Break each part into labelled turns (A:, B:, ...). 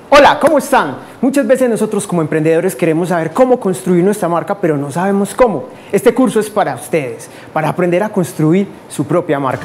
A: Hola, ¿cómo están? Muchas veces nosotros como emprendedores queremos saber cómo construir nuestra marca, pero no sabemos cómo. Este curso es para ustedes, para aprender a construir su propia marca.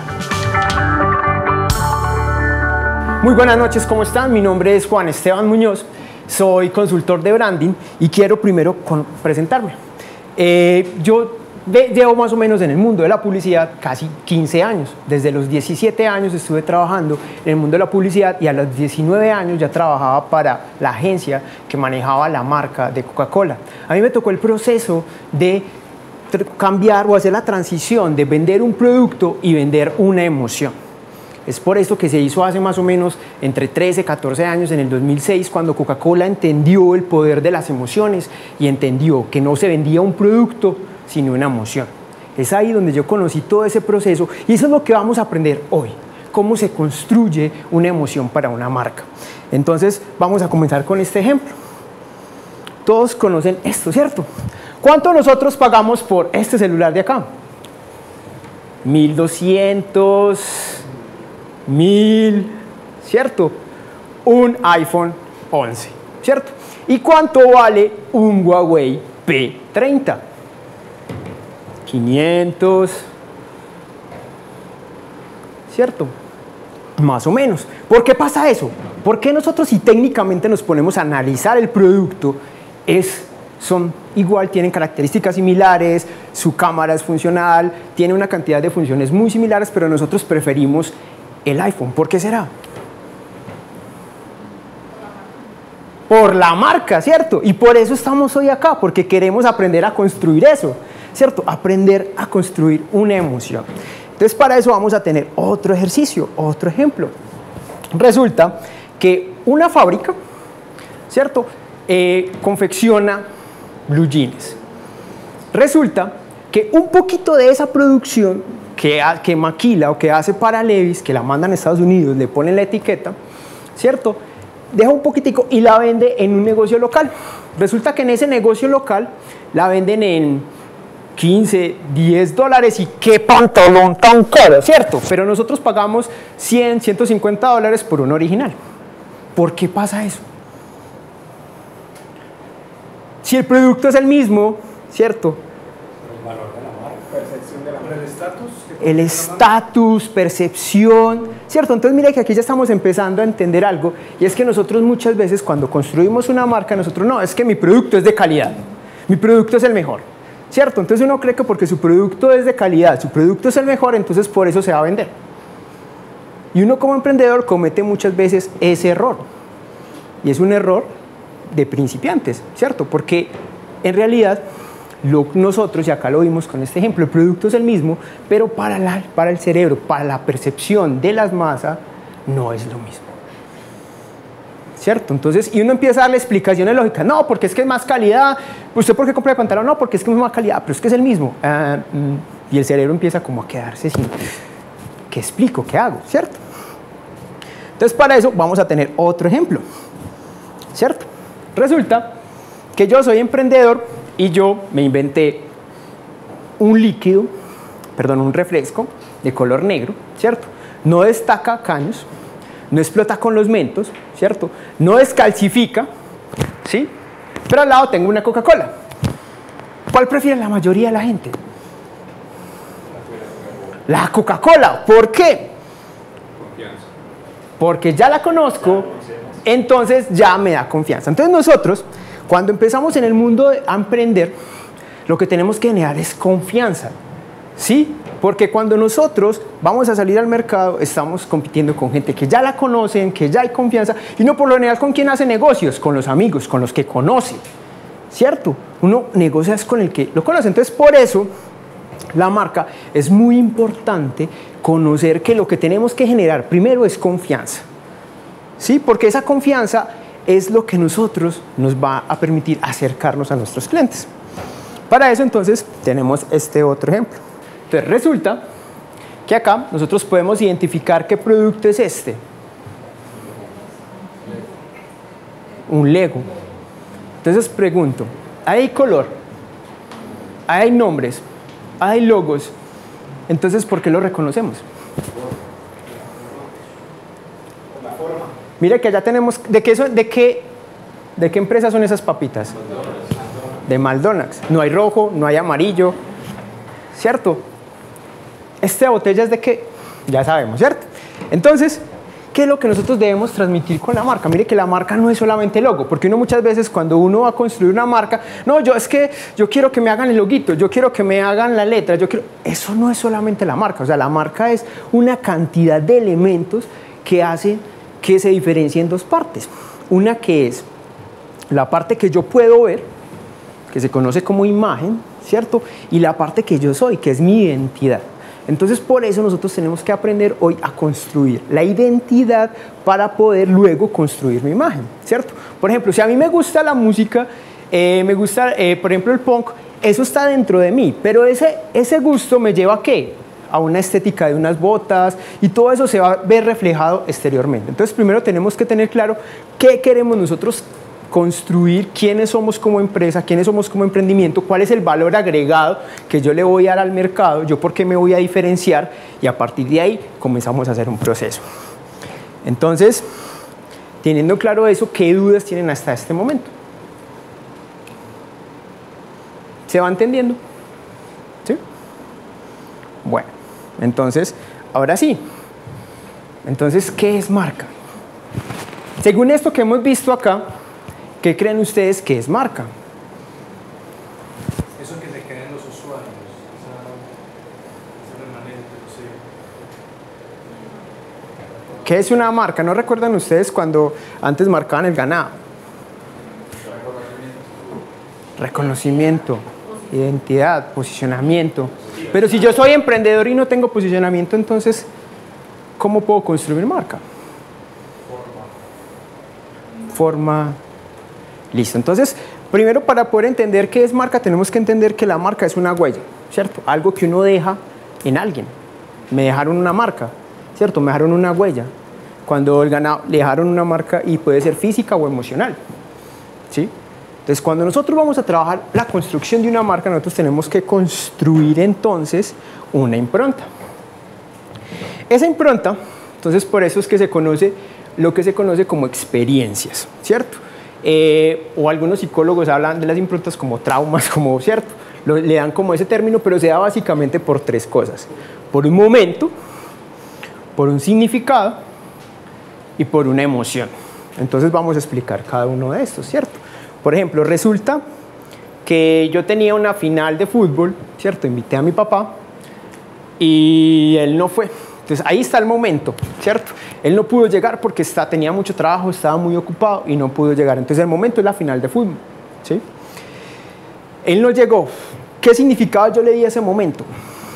A: Muy buenas noches, ¿cómo están? Mi nombre es Juan Esteban Muñoz, soy consultor de branding y quiero primero presentarme. Yo llevo más o menos en el mundo de la publicidad casi 15 años. Desde los 17 años estuve trabajando en el mundo de la publicidad y a los 19 años ya trabajaba para la agencia que manejaba la marca de Coca-Cola. A mí me tocó el proceso de cambiar o hacer la transición de vender un producto y vender una emoción. Es por esto que se hizo hace más o menos entre 13 y 14 años, en el 2006, cuando Coca-Cola entendió el poder de las emociones y entendió que no se vendía un producto, sino una emoción. Es ahí donde yo conocí todo ese proceso y eso es lo que vamos a aprender hoy, cómo se construye una emoción para una marca. Entonces vamos a comenzar con este ejemplo. Todos conocen esto, ¿cierto? ¿Cuánto nosotros pagamos por este celular de acá? 1.200, 1.000, ¿cierto? Un iPhone 11, ¿cierto? ¿Y cuánto vale un Huawei P30? 500, ¿cierto? Más o menos. ¿Por qué pasa eso? Porque nosotros, si técnicamente nos ponemos a analizar el producto, son igual, tienen características similares, su cámara es funcional, tiene una cantidad de funciones muy similares, pero nosotros preferimos el iPhone. ¿Por qué será? Por la marca, ¿cierto? Y por eso estamos hoy acá, porque queremos aprender a construir eso, ¿cierto? Aprender a construir una emoción. Entonces, para eso vamos a tener otro ejercicio, otro ejemplo. Resulta que una fábrica, ¿cierto? Confecciona blue jeans. Resulta que un poquito de esa producción que maquila o que hace para Levi's, que la mandan a Estados Unidos, le ponen la etiqueta, ¿cierto? Deja un poquitico y la vende en un negocio local. Resulta que en ese negocio local la venden en 15, 10 dólares y qué pantalón tan caro, ¿cierto? Pero nosotros pagamos 100, 150 dólares por un original. ¿Por qué pasa eso? Si el producto es el mismo, ¿cierto?
B: El valor de la marca, percepción de la marca.
A: El estatus, percepción, ¿cierto? Entonces mira que aquí ya estamos empezando a entender algo y es que nosotros muchas veces cuando construimos una marca, nosotros no, es que mi producto es de calidad, mi producto es el mejor, ¿cierto? Entonces uno cree que porque su producto es de calidad, su producto es el mejor, entonces por eso se va a vender. Y uno como emprendedor comete muchas veces ese error y es un error de principiantes, ¿cierto? Porque en realidad nosotros, y acá lo vimos con este ejemplo, el producto es el mismo, pero para el cerebro, para la percepción de las masas, no es lo mismo. ¿Cierto? Entonces, y uno empieza a darle explicaciones lógicas, no, porque es que es más calidad, ¿usted por qué compra el pantalón? No, porque es que es más calidad, pero es que es el mismo. Y el cerebro empieza como a quedarse sin, ¿qué explico? ¿Qué hago? ¿Cierto? Entonces, para eso vamos a tener otro ejemplo, ¿cierto? Resulta que yo soy emprendedor y yo me inventé un líquido, perdón, un refresco de color negro, ¿cierto? No destaca caños, no explota con los mentos, ¿cierto? No descalcifica, ¿sí? Pero al lado tengo una Coca-Cola. ¿Cuál prefiere la mayoría de la gente? La Coca-Cola. ¿Por qué?
B: Confianza.
A: Porque ya la conozco, entonces ya me da confianza. Entonces nosotros, cuando empezamos en el mundo a emprender, lo que tenemos que generar es confianza, ¿sí? Porque cuando nosotros vamos a salir al mercado, estamos compitiendo con gente que ya la conocen, que ya hay confianza, y no por lo general con quién hace negocios, con los amigos, con los que conoce, ¿cierto? Uno negocia con el que lo conoce. Entonces, por eso, la marca es muy importante conocer que lo que tenemos que generar primero es confianza, ¿sí? Porque esa confianza es lo que nos va a permitir acercarnos a nuestros clientes. Para eso, entonces, tenemos este otro ejemplo. Entonces, resulta que acá nosotros podemos identificar qué producto es este. Un Lego. Entonces, pregunto, ¿hay color? ¿Hay nombres? ¿Hay logos? Entonces, ¿por qué lo reconocemos? Mire que allá tenemos, ¿de qué empresa son esas papitas? De McDonald's. No hay rojo, no hay amarillo, ¿cierto? Esta botella es de qué, ya sabemos, ¿cierto? Entonces, ¿qué es lo que nosotros debemos transmitir con la marca? Mire que la marca no es solamente el logo, porque uno muchas veces cuando uno va a construir una marca, no, yo quiero que me hagan el loguito, yo quiero que me hagan la letra, eso no es solamente la marca, o sea, la marca es una cantidad de elementos que hacen que se diferencien en dos partes. Una que es la parte que yo puedo ver, que se conoce como imagen, ¿cierto? Y la parte que yo soy, que es mi identidad. Entonces, por eso nosotros tenemos que aprender hoy a construir la identidad para poder luego construir mi imagen, ¿cierto? Por ejemplo, si a mí me gusta la música, me gusta, por ejemplo, el punk, eso está dentro de mí, pero ese gusto me lleva ¿a qué? A una estética de unas botas y todo eso se va a ver reflejado exteriormente. Entonces, primero tenemos que tener claro qué queremos nosotros construir, quiénes somos como empresa, quiénes somos como emprendimiento, cuál es el valor agregado que yo le voy a dar al mercado, yo por qué me voy a diferenciar, y a partir de ahí comenzamos a hacer un proceso. Entonces, teniendo claro eso, ¿qué dudas tienen hasta este momento? ¿Se va entendiendo? ¿Sí? Bueno, entonces, ahora sí. Entonces, ¿qué es marca? Según esto que hemos visto acá, ¿qué creen ustedes que es marca?
B: Eso que se queda en los usuarios, ese remanente, no sé.
A: ¿Qué es una marca? ¿No recuerdan ustedes cuando antes marcaban el ganado? Reconocimiento, identidad, posicionamiento. Pero si yo soy emprendedor y no tengo posicionamiento, entonces, ¿cómo puedo construir marca? Forma. Listo. Entonces, primero para poder entender qué es marca, tenemos que entender que la marca es una huella, ¿cierto? Algo que uno deja en alguien. Me dejaron una marca, ¿cierto? Me dejaron una huella. Cuando el ganado le dejaron una marca y puede ser física o emocional, ¿sí? Entonces, cuando nosotros vamos a trabajar la construcción de una marca, nosotros tenemos que construir entonces una impronta. Esa impronta, entonces por eso es que se conoce lo que se conoce como experiencias, ¿cierto? O algunos psicólogos hablan de las improntas como traumas, como, ¿cierto? Le dan como ese término, pero se da básicamente por tres cosas. Por un momento, por un significado y por una emoción. Entonces vamos a explicar cada uno de estos, ¿cierto? Por ejemplo, resulta que yo tenía una final de fútbol, ¿cierto? Invité a mi papá y él no fue. Entonces ahí está el momento, ¿cierto? Él no pudo llegar porque tenía mucho trabajo, estaba muy ocupado y no pudo llegar. Entonces el momento es la final de fútbol, ¿sí? Él no llegó. ¿Qué significado yo le di a ese momento?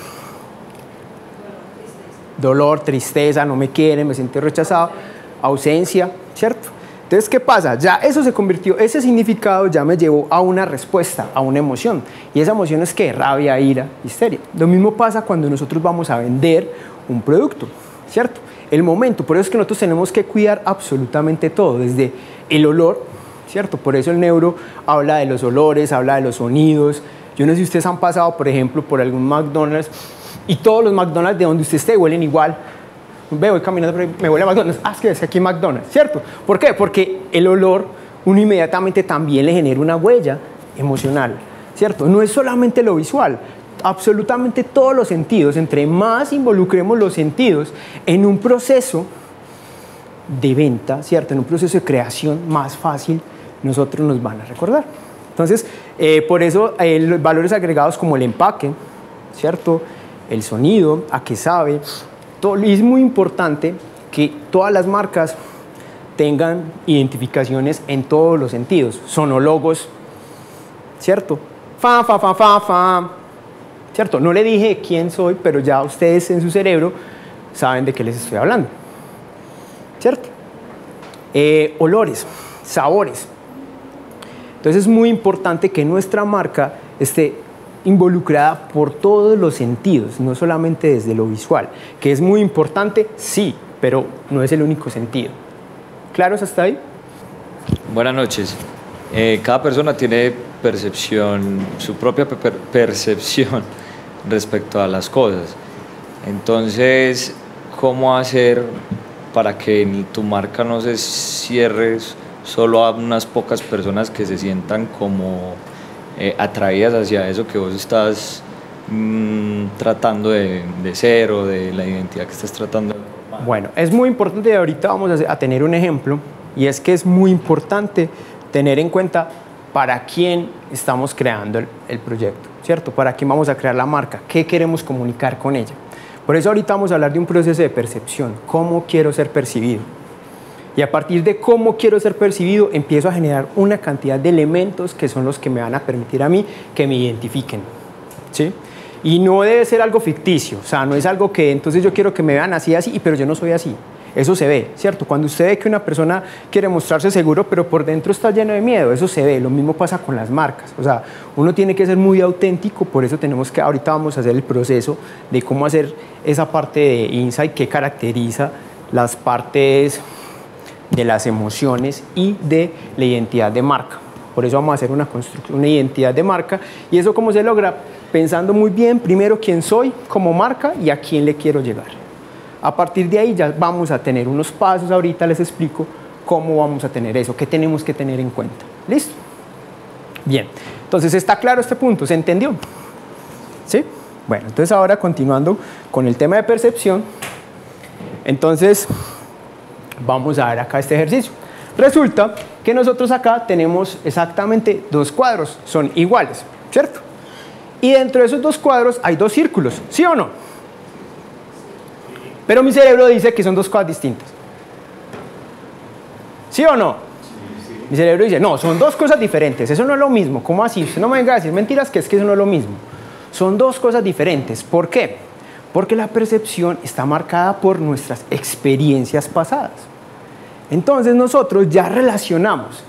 A: Dolor, tristeza, no me quieren, me siento rechazado, ausencia, ¿cierto? Entonces, ¿qué pasa? Ya eso se convirtió, ese significado ya me llevó a una respuesta, a una emoción. Y esa emoción es ¿qué? Rabia, ira, histeria. Lo mismo pasa cuando nosotros vamos a vender un producto, ¿cierto? El momento, por eso es que nosotros tenemos que cuidar absolutamente todo, desde el olor, ¿cierto? Por eso el neuro habla de los olores, habla de los sonidos. Yo no sé si ustedes han pasado, por ejemplo, por algún McDonald's y todos los McDonald's de donde usted esté huelen igual. Voy caminando por ahí, me huele a McDonald's, es que aquí hay McDonald's, ¿cierto? ¿Por qué? Porque el olor, uno inmediatamente también le genera una huella emocional, ¿cierto? No es solamente lo visual, absolutamente todos los sentidos. Entre más involucremos los sentidos en un proceso de venta, ¿cierto? En un proceso de creación, más fácil nosotros nos van a recordar. Entonces, por eso los valores agregados como el empaque, ¿cierto? El sonido, a qué sabe. Es muy importante que todas las marcas tengan identificaciones en todos los sentidos, sonólogos, ¿cierto? ¿Cierto? No le dije quién soy, pero ya ustedes en su cerebro saben de qué les estoy hablando, ¿cierto? Olores, sabores. Entonces es muy importante que nuestra marca esté involucrada por todos los sentidos, no solamente desde lo visual, que es muy importante, sí, pero no es el único sentido. ¿Claros hasta ahí?
C: Buenas noches. Cada persona tiene percepción, su propia percepción respecto a las cosas. Entonces, ¿cómo hacer para que tu marca no se cierre solo a unas pocas personas que se sientan como atraídas hacia eso que vos estás tratando de ser, o de la identidad que estás tratando de formar?
A: Bueno, es muy importante, y ahorita vamos a tener un ejemplo, y es que es muy importante tener en cuenta para quién estamos creando el proyecto, ¿cierto? Para quién vamos a crear la marca, qué queremos comunicar con ella. Por eso ahorita vamos a hablar de un proceso de percepción, cómo quiero ser percibido. Y a partir de cómo quiero ser percibido, empiezo a generar una cantidad de elementos que son los que me van a permitir a mí que me identifiquen, ¿sí? Y no debe ser algo ficticio, o sea, no es algo que entonces yo quiero que me vean así, pero yo no soy así. Eso se ve, ¿cierto? Cuando usted ve que una persona quiere mostrarse seguro, pero por dentro está lleno de miedo, eso se ve. Lo mismo pasa con las marcas. O sea, uno tiene que ser muy auténtico, por eso tenemos que, ahorita vamos a hacer el proceso de cómo hacer esa parte de insight que caracteriza las partes de las emociones y de la identidad de marca. Por eso vamos a hacer una construcción, una identidad de marca. ¿Y eso cómo se logra? Pensando muy bien, primero, quién soy como marca y a quién le quiero llegar. A partir de ahí ya vamos a tener unos pasos, ahorita les explico cómo vamos a tener eso, qué tenemos que tener en cuenta. ¿Listo? Bien, entonces está claro este punto, ¿se entendió? ¿Sí? Bueno, entonces ahora continuando con el tema de percepción, entonces vamos a ver acá este ejercicio. Resulta que nosotros acá tenemos exactamente dos cuadros, son iguales, ¿cierto? Y dentro de esos dos cuadros hay dos círculos, ¿sí o no? Pero mi cerebro dice que son dos cosas distintas. ¿Sí o no? Sí. Mi cerebro dice, no, son dos cosas diferentes, eso no es lo mismo. ¿Cómo así? Usted no me venga a decir mentiras, que es que eso no es lo mismo. Son dos cosas diferentes. ¿Por qué? Porque la percepción está marcada por nuestras experiencias pasadas. Entonces nosotros ya relacionamos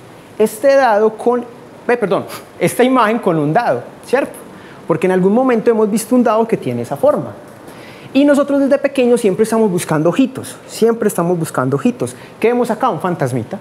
A: esta imagen con un dado, ¿cierto? Porque en algún momento hemos visto un dado que tiene esa forma. Y nosotros desde pequeños siempre estamos buscando ojitos, siempre estamos buscando ojitos. ¿Qué vemos acá? Un fantasmita.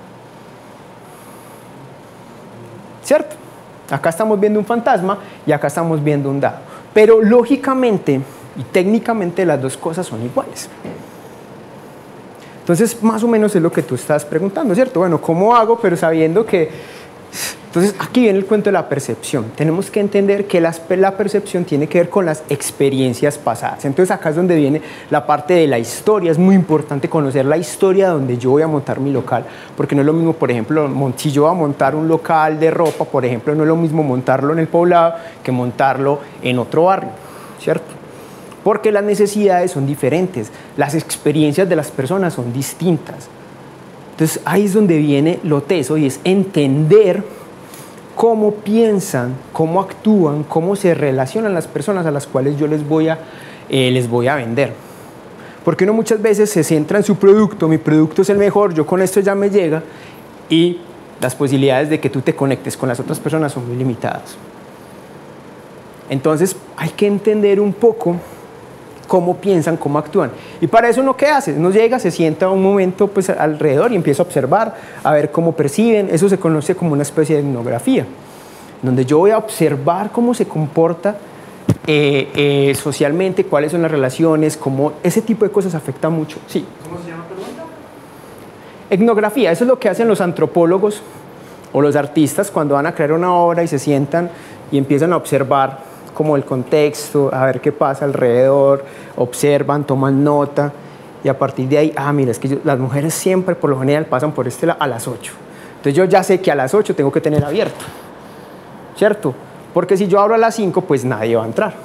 A: ¿Cierto? Acá estamos viendo un fantasma y acá estamos viendo un dado. Pero lógicamente y técnicamente las dos cosas son iguales. Entonces, más o menos es lo que tú estás preguntando, ¿cierto? Bueno, ¿cómo hago? Pero sabiendo que... Entonces, aquí viene el cuento de la percepción. Tenemos que entender que la percepción tiene que ver con las experiencias pasadas. Entonces, acá es donde viene la parte de la historia. Es muy importante conocer la historia donde yo voy a montar mi local, porque no es lo mismo, por ejemplo, si yo voy a montar un local de ropa, por ejemplo, no es lo mismo montarlo en el poblado que montarlo en otro barrio, ¿cierto? Porque las necesidades son diferentes, las experiencias de las personas son distintas. Entonces, ahí es donde viene lo teso, y es entender cómo piensan, cómo actúan, cómo se relacionan las personas a las cuales yo les voy a vender. Porque uno muchas veces se centra en su producto, mi producto es el mejor, yo con esto ya me llega, y las posibilidades de que tú te conectes con las otras personas son muy limitadas. Entonces hay que entender un poco cómo piensan, cómo actúan. Y para eso uno, ¿qué hace? Uno llega, se sienta un momento pues alrededor y empieza a observar, a ver cómo perciben. Eso se conoce como una especie de etnografía, donde yo voy a observar cómo se comporta socialmente, cuáles son las relaciones, cómo ese tipo de cosas afecta mucho. Sí.
B: ¿Cómo se llama, perdón?
A: Etnografía, eso es lo que hacen los antropólogos o los artistas cuando van a crear una obra y se sientan y empiezan a observar como el contexto, a ver qué pasa alrededor, observan, toman nota, y a partir de ahí, mira, es que las mujeres siempre por lo general pasan por este lado a las 8. Entonces yo ya sé que a las 8 tengo que tener abierto, ¿cierto? Porque si yo abro a las 5, pues nadie va a entrar.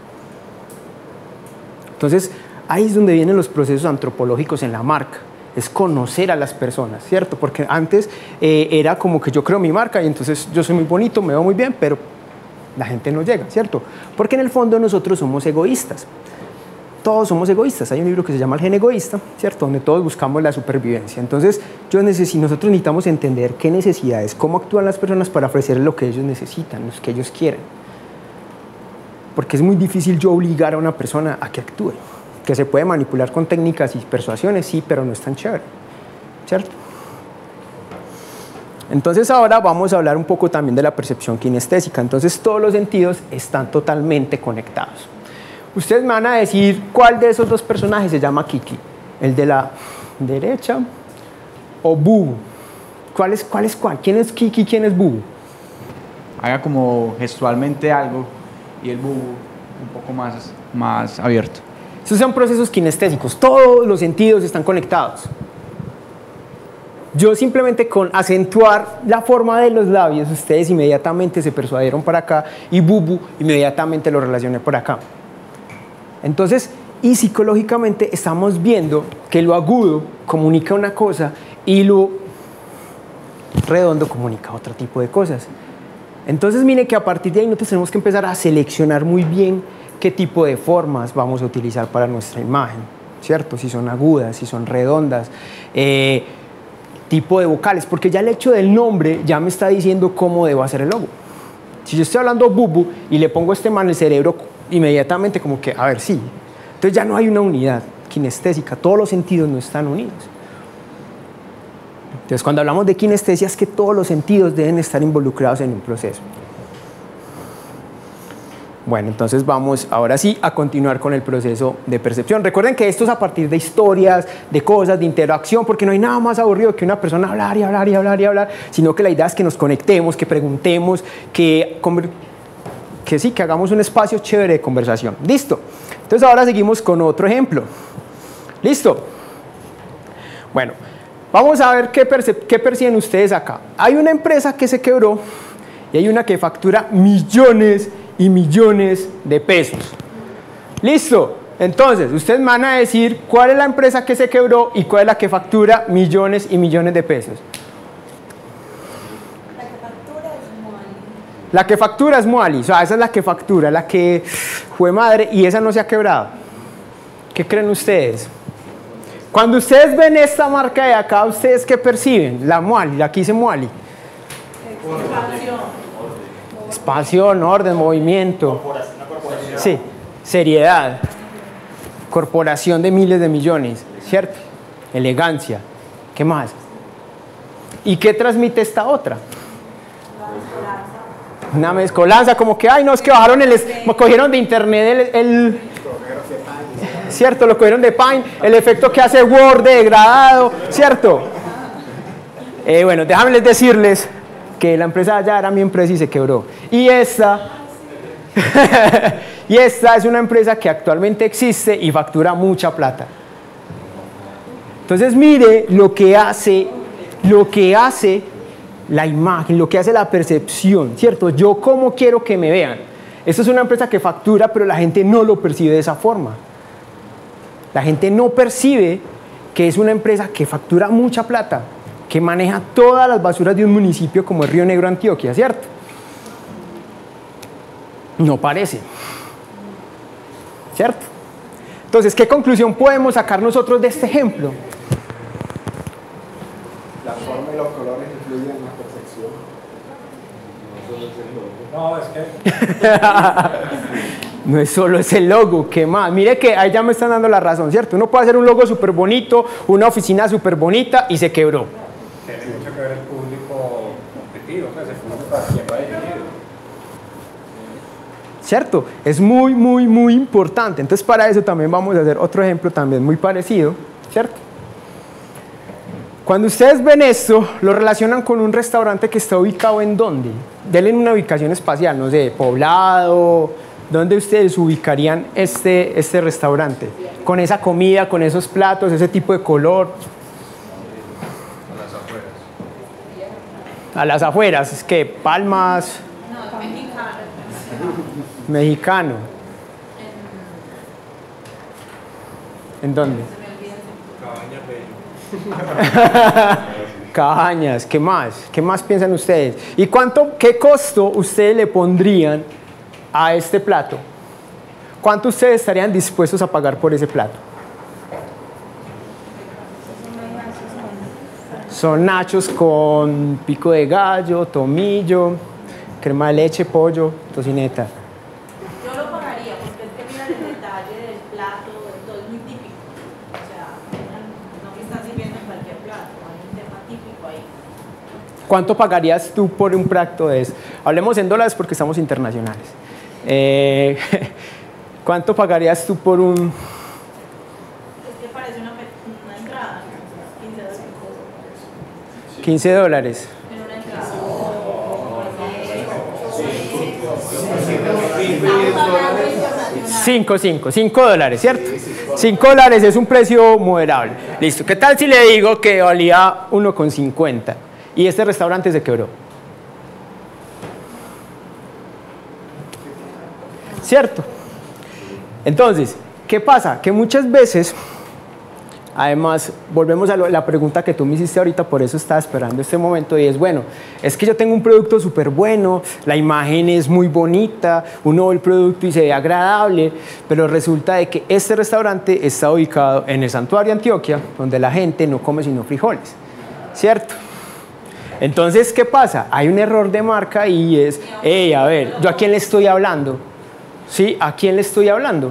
A: Entonces ahí es donde vienen los procesos antropológicos en la marca, es conocer a las personas, ¿cierto? Porque antes era como que yo creo mi marca y entonces yo soy muy bonito, me veo muy bien, pero la gente no llega, ¿cierto? Porque en el fondo nosotros somos egoístas. Todos somos egoístas. Hay un libro que se llama El gen egoísta, ¿cierto? Donde todos buscamos la supervivencia. Entonces, nosotros necesitamos entender qué necesidades, cómo actúan las personas para ofrecer lo que ellos necesitan, lo que ellos quieren. Porque es muy difícil yo obligar a una persona a que actúe. Que se puede manipular con técnicas y persuasiones, sí, pero no es tan chévere, ¿cierto? Entonces ahora vamos a hablar un poco también de la percepción kinestésica. Entonces todos los sentidos están totalmente conectados. Ustedes me van a decir cuál de esos dos personajes se llama Kiki, el de la derecha, o bubu. ¿Cuál es cuál? ¿Quién es Kiki y quién es bubu?
D: Haga como gestualmente algo y el bubu un poco más abierto.
A: Esos son procesos kinestésicos, todos los sentidos están conectados. Yo simplemente con acentuar la forma de los labios, ustedes inmediatamente se persuadieron para acá y bubu inmediatamente lo relacioné por acá. Entonces, y psicológicamente estamos viendo que lo agudo comunica una cosa y lo redondo comunica otro tipo de cosas. Entonces, mire que a partir de ahí nosotros tenemos que empezar a seleccionar muy bien qué tipo de formas vamos a utilizar para nuestra imagen, ¿cierto? Si son agudas, si son redondas, tipo de vocales, porque ya el hecho del nombre ya me está diciendo cómo debo hacer el logo. Si yo estoy hablando bubu y le pongo este man, el cerebro inmediatamente como que, a ver, sí. Entonces ya no hay una unidad kinestésica, todos los sentidos no están unidos. Entonces cuando hablamos de kinestesia es que todos los sentidos deben estar involucrados en un proceso. Bueno, entonces vamos ahora sí a continuar con el proceso de percepción. Recuerden que esto es a partir de historias, de cosas, de interacción, porque no hay nada más aburrido que una persona hablar y hablar y hablar y hablar, sino que la idea es que nos conectemos, que preguntemos, que sí, que hagamos un espacio chévere de conversación. ¿Listo? Entonces ahora seguimos con otro ejemplo. ¿Listo? Bueno, vamos a ver qué perciben ustedes acá. Hay una empresa que se quebró y hay una que factura millones y millones de pesos. ¿Listo? Entonces, ustedes me van a decir cuál es la empresa que se quebró y cuál es la que factura millones y millones de pesos. La que factura es Moali, o sea, esa es la que factura, la que fue madre y esa no se ha quebrado. ¿Qué creen ustedes? Cuando ustedes ven esta marca de acá, ¿ustedes qué perciben? La Moali, la que dice Moali. Expansión, orden, movimiento. Sí, seriedad. Corporación de miles de millones, ¿cierto? Elegancia. ¿Qué más? ¿Y qué transmite esta otra? Una mezcolanza, como que, ay, no, es que bajaron me cogieron de internet ¿cierto? Lo cogieron de Paint, el efecto que hace Word de degradado, ¿cierto? Bueno, déjame decirles que la empresa ya era mi empresa y se quebró. Y esta es una empresa que actualmente existe y factura mucha plata. Entonces mire lo que hace la imagen, lo que hace la percepción, ¿cierto? Yo cómo quiero que me vean. Esto es una empresa que factura, pero la gente no lo percibe de esa forma. La gente no percibe que es una empresa que factura mucha plata, que maneja todas las basuras de un municipio como el Río Negro, Antioquia, ¿cierto? No parece, ¿cierto? Entonces, ¿qué conclusión podemos sacar nosotros de este ejemplo?
B: La forma y los colores influyen en la percepción.
A: No es solo ese logo, ¿qué más? Mire que ahí ya me están dando la razón, ¿cierto? Uno puede hacer un logo súper bonito, una oficina súper bonita y se quebró.
B: Tiene mucho que ver el público objetivo, pues el público a quien va dirigido.
A: ¿Cierto? Es muy, muy, muy importante. Entonces para eso también vamos a hacer otro ejemplo también muy parecido, ¿cierto? Cuando ustedes ven esto, lo relacionan con un restaurante que está ubicado ¿en dónde? Denle una ubicación espacial, no sé, Poblado, ¿dónde ustedes ubicarían este restaurante? Con esa comida, con esos platos, ese tipo de color.
B: A las afueras.
A: A las afueras, es que Palmas.
E: No, mexicano.
A: Mexicano. ¿En dónde? Cabañas, ¿qué más? ¿Qué más piensan ustedes? ¿Y qué costo ustedes le pondrían a este plato? ¿Cuánto ustedes estarían dispuestos a pagar por ese plato? Son nachos con pico de gallo, tomillo, crema de leche, pollo, tocineta.
E: Yo lo pagaría porque es que mira el detalle del plato, todo es muy típico. O sea, no que están sirviendo en cualquier plato, hay un tema típico ahí.
A: ¿Cuánto pagarías tú por un plato de eso? Hablemos en dólares porque estamos internacionales. ¿Cuánto pagarías tú por un...?
E: Es que parece una entrada.
A: 15 dólares.
E: En una entrada.
A: 5 dólares, ¿cierto? 5 dólares es un precio moderable. Listo. ¿Qué tal si le digo que valía 1,50 y este restaurante se quebró? ¿Cierto? Entonces, ¿qué pasa? Que muchas veces, además, volvemos a la pregunta que tú me hiciste ahorita, por eso estaba esperando este momento, y es, bueno, es que yo tengo un producto súper bueno, la imagen es muy bonita, uno ve el producto y se ve agradable, pero resulta de que este restaurante está ubicado en el Santuario Antioquia, donde la gente no come sino frijoles, ¿cierto? Entonces, ¿qué pasa? Hay un error de marca y es, hey, a ver, ¿yo a quién le estoy hablando? ¿Sí? ¿A quién le estoy hablando?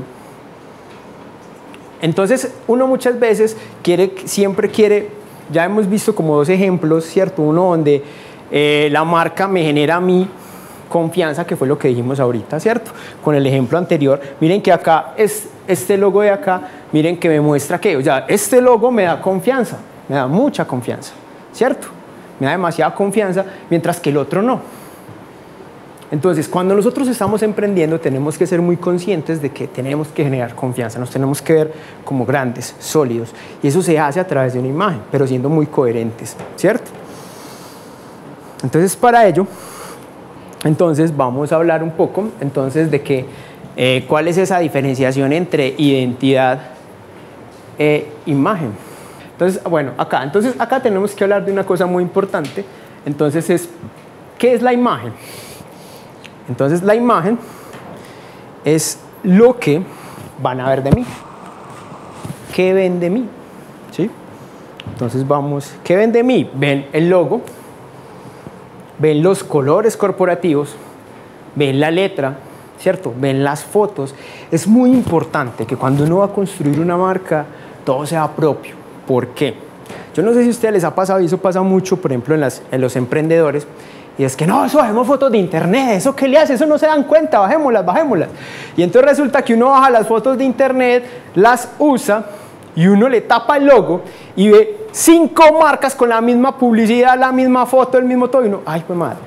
A: Entonces, uno muchas veces siempre quiere, ya hemos visto como 2 ejemplos, ¿cierto? Uno donde la marca me genera a mí confianza, que fue lo que dijimos ahorita, ¿cierto? Con el ejemplo anterior, miren que acá, este logo de acá, miren que me muestra que, o sea, este logo me da confianza, me da mucha confianza, ¿cierto? Me da demasiada confianza, mientras que el otro no. Entonces, cuando nosotros estamos emprendiendo, tenemos que ser muy conscientes de que tenemos que generar confianza, nos tenemos que ver como grandes, sólidos, y eso se hace a través de una imagen, pero siendo muy coherentes, ¿cierto? Entonces, para ello, entonces vamos a hablar un poco entonces de que, cuál es esa diferenciación entre identidad e imagen. Entonces, bueno, acá tenemos que hablar de una cosa muy importante, entonces ¿qué es la imagen? Entonces, la imagen es lo que van a ver de mí. ¿Qué ven de mí? ¿Sí? Entonces, ¿qué ven de mí? Ven el logo, ven los colores corporativos, ven la letra, ¿cierto? Ven las fotos. Es muy importante que cuando uno va a construir una marca, todo sea propio. ¿Por qué? Yo no sé si a ustedes les ha pasado, y eso pasa mucho, por ejemplo, en los emprendedores, y es que no, eso bajemos fotos de internet, eso qué le hace, eso no se dan cuenta, bajémoslas. Y entonces resulta que uno baja las fotos de internet, las usa y uno le tapa el logo y ve 5 marcas con la misma publicidad, la misma foto, el mismo todo, y uno, ay, pues madre.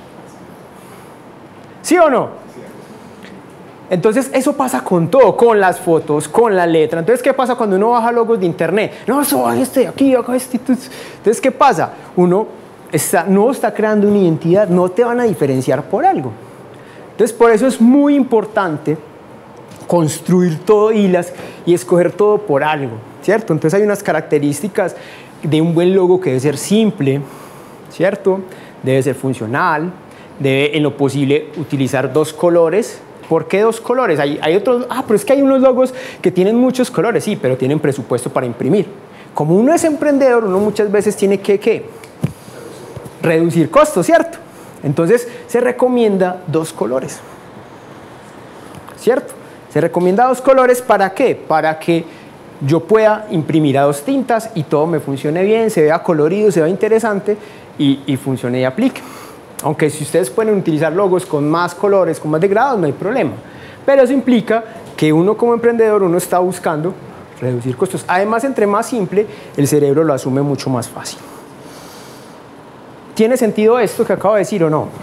A: ¿Sí o no? Entonces eso pasa con todo, con las fotos, con la letra. Entonces, ¿qué pasa cuando uno baja logos de internet? No, eso baja aquí, acá este. Entonces, ¿qué pasa? Uno no está creando una identidad, no te van a diferenciar por algo. Entonces, por eso es muy importante construir todo y escoger todo por algo, ¿cierto? Entonces hay unas características de un buen logo que debe ser simple, ¿cierto? Debe ser funcional, debe en lo posible utilizar 2 colores. ¿Por qué 2 colores? Hay otros, pero es que hay unos logos que tienen muchos colores, sí, pero tienen presupuesto para imprimir. Como uno es emprendedor, uno muchas veces tiene que reducir costos, ¿cierto? Entonces se recomienda 2 colores, ¿cierto? Se recomienda 2 colores, ¿para qué? Para que yo pueda imprimir a 2 tintas y todo me funcione bien, se vea colorido, se vea interesante y funcione y aplique. Aunque si ustedes pueden utilizar logos con más colores, con más degradados, no hay problema. Pero eso implica que uno como emprendedor, uno está buscando reducir costos. Además, entre más simple, el cerebro lo asume mucho más fácil. ¿Tiene sentido esto que acabo de decir o no?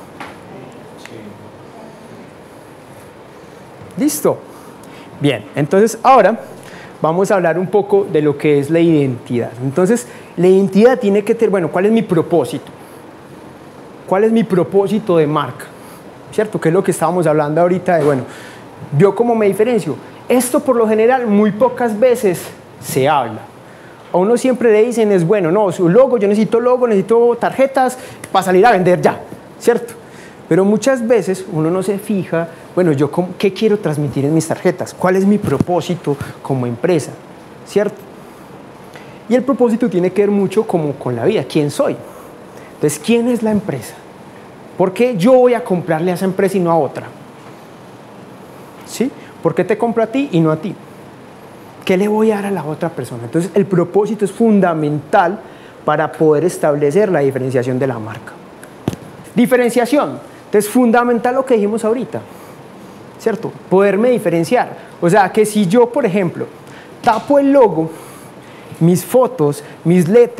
A: ¿Listo? Bien, entonces ahora vamos a hablar un poco de lo que es la identidad. Entonces, la identidad tiene que tener, bueno, ¿cuál es mi propósito? ¿Cuál es mi propósito de marca? ¿Cierto? Que es lo que estábamos hablando ahorita de, bueno, ¿yo cómo me diferencio? Esto por lo general muy pocas veces se habla. A uno siempre le dicen, es bueno, no, su logo, yo necesito logo, necesito tarjetas para salir a vender ya, ¿cierto? Pero muchas veces uno no se fija, bueno, yo ¿qué quiero transmitir en mis tarjetas? ¿Cuál es mi propósito como empresa? ¿Cierto? Y el propósito tiene que ver mucho como con la vida, ¿quién soy? Entonces, ¿quién es la empresa? ¿Por qué yo voy a comprarle a esa empresa y no a otra? ¿Sí? ¿Por qué te compro a ti y no a ti? ¿Qué le voy a dar a la otra persona? Entonces, el propósito es fundamental para poder establecer la diferenciación de la marca. Diferenciación. Entonces, fundamental lo que dijimos ahorita, ¿cierto? Poderme diferenciar. O sea, que si yo, por ejemplo, tapo el logo, mis fotos, mis letras,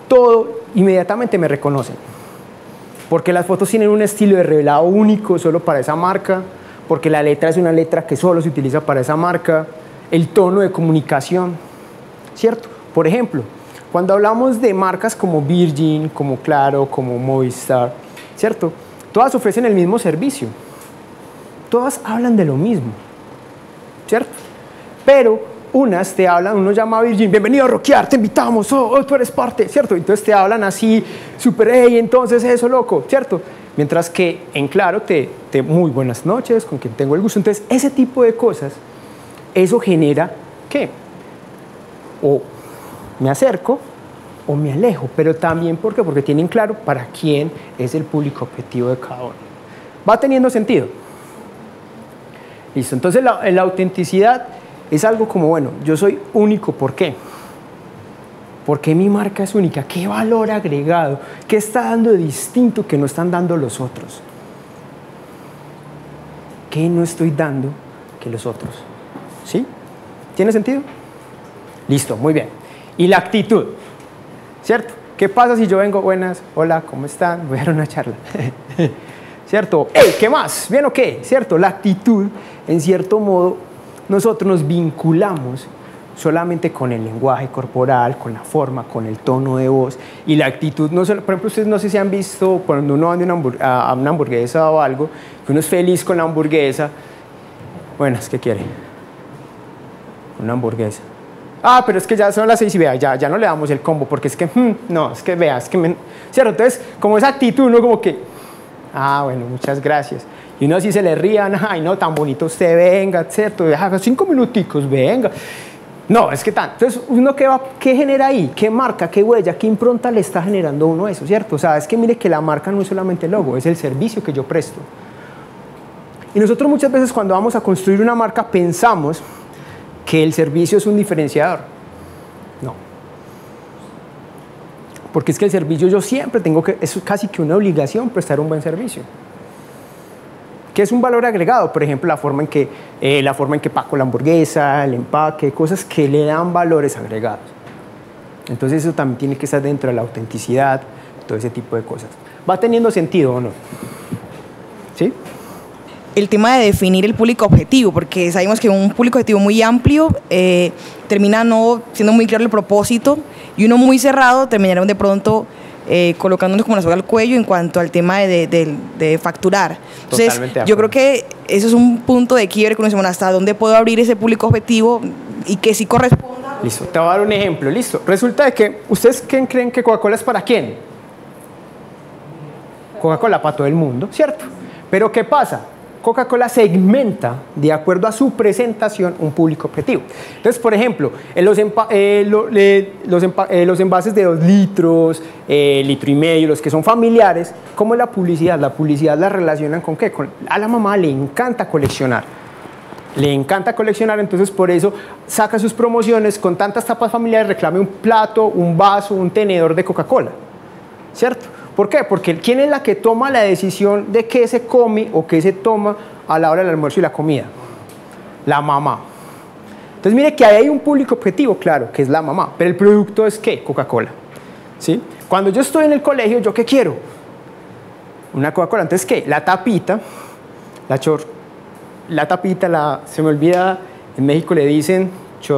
A: todo, inmediatamente me reconocen. Porque las fotos tienen un estilo de revelado único solo para esa marca, porque la letra es una letra que solo se utiliza para esa marca, el tono de comunicación, ¿cierto? Por ejemplo, cuando hablamos de marcas como Virgin, como Claro, como Movistar, ¿cierto? Todas ofrecen el mismo servicio, todas hablan de lo mismo, ¿cierto? Pero unas te hablan, uno llama a Virgin, bienvenido a rockear, te invitamos, tú eres parte, ¿cierto? Entonces te hablan así, súper, hey, entonces eso, loco, ¿cierto? Mientras que en Claro muy buenas noches, con quien tengo el gusto. Entonces ese tipo de cosas, eso genera, ¿qué? O me acerco o me alejo, pero también, ¿por qué? Porque tienen claro para quién es el público objetivo de cada uno. ¿Va teniendo sentido? Listo, entonces la autenticidad es algo como, bueno, yo soy único, ¿por qué? ¿Por qué mi marca es única? ¿Qué valor agregado? ¿Qué está dando de distinto que no están dando los otros? ¿Qué no estoy dando que los otros? ¿Sí? ¿Tiene sentido? Listo, muy bien. Y la actitud, ¿cierto? ¿Qué pasa si yo vengo, buenas, hola, ¿cómo están? Voy a dar una charla. ¿Cierto? ¡Ey, qué más! ¿Bien o qué? ¿Cierto? La actitud, en cierto modo, nosotros nos vinculamos solamente con el lenguaje corporal, con la forma, con el tono de voz y la actitud. No solo, por ejemplo, ustedes no sé si han visto cuando uno va a una hamburguesa o algo, que uno es feliz con la hamburguesa. Bueno, ¿qué quiere? Una hamburguesa. Ah, pero es que ya son las 6 y vea, ya no le damos el combo porque es que, no, es que vea, es que... ¿Cierto? Entonces, como esa actitud, uno como que, bueno, muchas gracias. Y uno así se le rían, ay, no, tan bonito usted, venga, ¿cierto? 5 minuticos, venga. No, es que tan. Entonces, uno ¿qué genera ahí? ¿Qué marca, qué huella, qué impronta le está generando a uno eso, ¿cierto? O sea, es que mire que la marca no es solamente el logo, es el servicio que yo presto. Y nosotros muchas veces cuando vamos a construir una marca pensamos que el servicio es un diferenciador. No. Porque es que el servicio yo siempre tengo que, es casi que una obligación prestar un buen servicio. ¿Qué es un valor agregado? Por ejemplo, la forma en que paco la hamburguesa, el empaque, cosas que le dan valores agregados. Entonces eso también tiene que estar dentro de la autenticidad, todo ese tipo de cosas. ¿Va teniendo sentido o no? ¿Sí?
F: El tema de definir el público objetivo, porque sabemos que un público objetivo muy amplio termina no siendo muy claro el propósito y uno muy cerrado terminaron de pronto colocándonos como la soga al cuello en cuanto al tema de facturar. Entonces, yo creo que eso es un punto de quiebre que uno dice, bueno, ¿hasta dónde puedo abrir ese público objetivo y que sí corresponda?
A: Listo, te voy a dar un ejemplo, listo. Resulta de que, ¿ustedes creen que Coca-Cola es para quién? Coca-Cola para todo el mundo, ¿cierto? Pero ¿qué pasa? Coca-Cola segmenta, de acuerdo a su presentación, un público objetivo. Entonces, por ejemplo, en los envases de 2 litros, litro y medio, los que son familiares, ¿cómo es la publicidad? La publicidad la relacionan ¿con qué? A la mamá le encanta coleccionar. Le encanta coleccionar, entonces por eso saca sus promociones con tantas tapas familiares, reclame un plato, un vaso, un tenedor de Coca-Cola, ¿cierto? ¿Por qué? Porque ¿quién es la que toma la decisión de qué se come o qué se toma a la hora del almuerzo y la comida? La mamá. Entonces mire que ahí hay un público objetivo, claro, que es la mamá, pero el producto es ¿qué? Coca-Cola, ¿sí? Cuando yo estoy en el colegio, ¿yo qué quiero? Una Coca-Cola. Entonces, ¿qué? La tapita, se me olvida, en México le dicen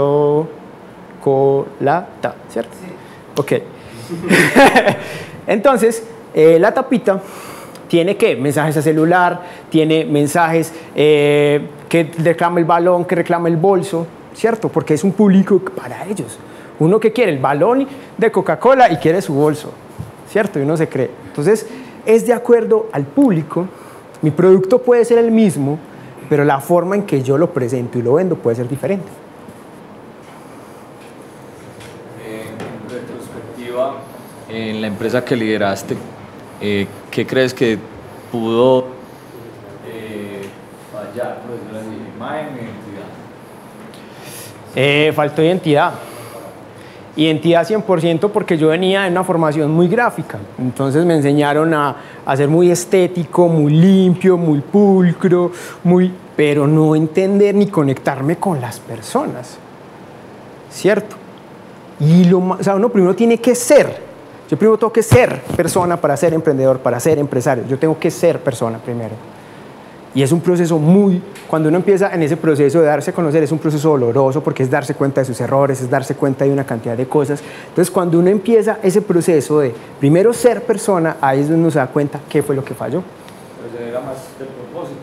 A: chocolata, ¿cierto? Sí. Ok. Entonces, la tapita tiene ¿qué? Mensajes a celular, tiene mensajes que reclama el balón, que reclama el bolso, ¿cierto? Porque es un público para ellos. Uno que quiere el balón de Coca-Cola y quiere su bolso, ¿cierto? Y uno se cree. Entonces, es de acuerdo al público. Mi producto puede ser el mismo, pero la forma en que yo lo presento y lo vendo puede ser diferente.
C: En retrospectiva, en la empresa que lideraste, ¿qué crees que pudo fallar? Pues, imagen e identidad.
A: Faltó identidad. Identidad 100% porque yo venía de una formación muy gráfica. Entonces me enseñaron a ser muy estético, muy limpio, muy pulcro, pero no entender ni conectarme con las personas. ¿Cierto? Y uno primero tiene que ser. Yo primero tengo que ser persona para ser emprendedor, para ser empresario. Yo tengo que ser persona primero. Y es un proceso cuando uno empieza en ese proceso de darse a conocer, es un proceso doloroso porque es darse cuenta de sus errores, es darse cuenta de una cantidad de cosas. Entonces, cuando uno empieza ese proceso de primero ser persona, ahí es donde uno se da cuenta qué fue lo que falló.
C: ¿Pero se era más del propósito?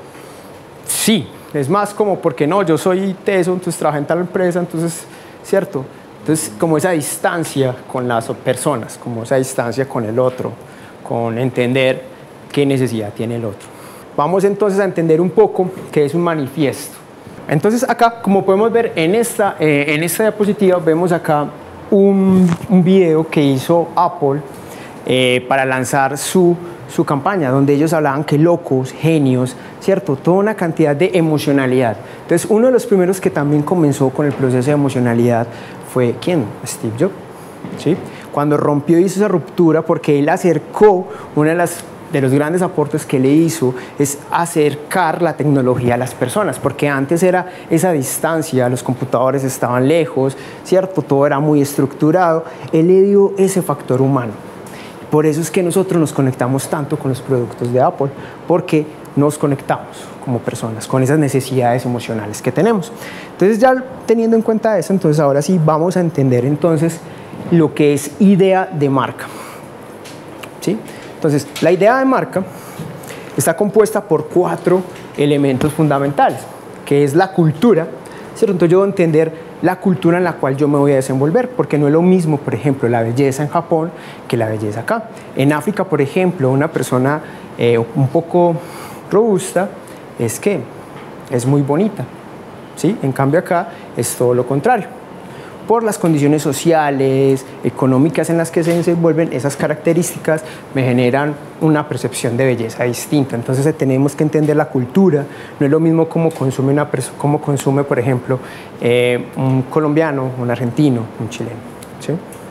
A: Sí, es más como porque no, yo soy teso, entonces trabajo en tal empresa, entonces, ¿cierto? Entonces, como esa distancia con las personas, como esa distancia con el otro, con entender qué necesidad tiene el otro. Vamos entonces a entender un poco qué es un manifiesto. Entonces acá, como podemos ver en esta diapositiva, vemos acá un video que hizo Apple para lanzar su campaña, donde ellos hablaban que locos, genios, ¿cierto? Toda una cantidad de emocionalidad. Entonces, uno de los primeros que también comenzó con el proceso de emocionalidad fue, ¿quién? Steve Jobs, ¿sí? Cuando rompió, hizo esa ruptura porque él acercó, de los grandes aportes que le hizo es acercar la tecnología a las personas, porque antes era esa distancia, los computadores estaban lejos, ¿cierto? Todo era muy estructurado. Él le dio ese factor humano. Por eso es que nosotros nos conectamos tanto con los productos de Apple, porque nos conectamos como personas con esas necesidades emocionales que tenemos. Entonces, ya teniendo en cuenta eso, entonces ahora sí vamos a entender entonces lo que es idea de marca, ¿sí? Entonces, la idea de marca está compuesta por 4 elementos fundamentales, que es la cultura, ¿cierto? Entonces, yo debo entender la cultura en la cual yo me voy a desenvolver, porque no es lo mismo, por ejemplo, la belleza en Japón que la belleza acá. En África, por ejemplo, una persona un poco robusta es muy bonita, ¿sí? En cambio acá es todo lo contrario. Por las condiciones sociales, económicas en las que se desenvuelven, esas características me generan una percepción de belleza distinta. Entonces tenemos que entender la cultura. No es lo mismo cómo consume, por ejemplo, un colombiano, un argentino, un chileno, ¿sí?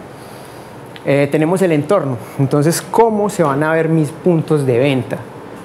A: Tenemos el entorno. Entonces, ¿cómo se van a ver mis puntos de venta?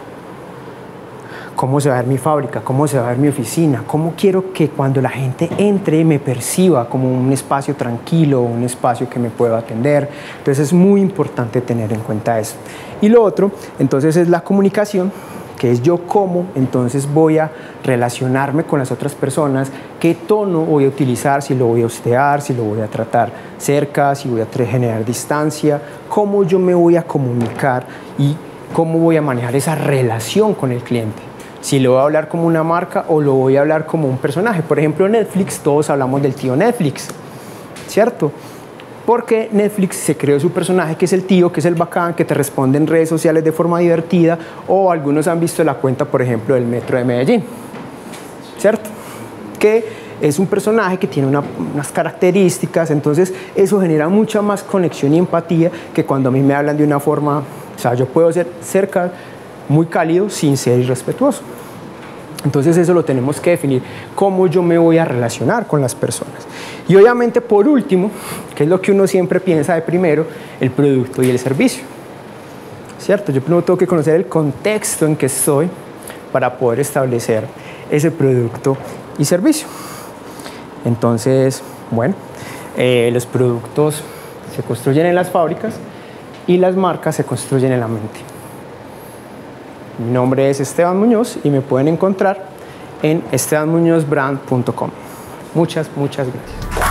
A: ¿Cómo se va a ver mi fábrica? ¿Cómo se va a ver mi oficina? ¿Cómo quiero que cuando la gente entre me perciba como un espacio tranquilo, un espacio que me pueda atender? Entonces es muy importante tener en cuenta eso. Y lo otro, entonces, es la comunicación, que es yo cómo entonces voy a relacionarme con las otras personas, qué tono voy a utilizar, si lo voy a hostear, si lo voy a tratar cerca, si voy a generar distancia, cómo yo me voy a comunicar y cómo voy a manejar esa relación con el cliente. Si lo voy a hablar como una marca o lo voy a hablar como un personaje. Por ejemplo, Netflix, todos hablamos del tío Netflix, ¿cierto? Porque Netflix se creó su personaje, que es el tío, que es el bacán, que te responde en redes sociales de forma divertida, o algunos han visto la cuenta, por ejemplo, del Metro de Medellín, ¿cierto? Que es un personaje que tiene unas características, entonces eso genera mucha más conexión y empatía que cuando a mí me hablan de una forma, o sea, yo puedo ser cerca, muy cálido sin ser irrespetuoso. Entonces eso lo tenemos que definir, cómo yo me voy a relacionar con las personas. Y obviamente, por último, que es lo que uno siempre piensa de primero, el producto y el servicio, ¿cierto? Yo primero tengo que conocer el contexto en que estoy para poder establecer ese producto y servicio. Entonces, bueno, los productos se construyen en las fábricas y las marcas se construyen en la mente. Mi nombre es Esteban Muñoz y me pueden encontrar en estebanmuñozbrand.com. Muchas gracias.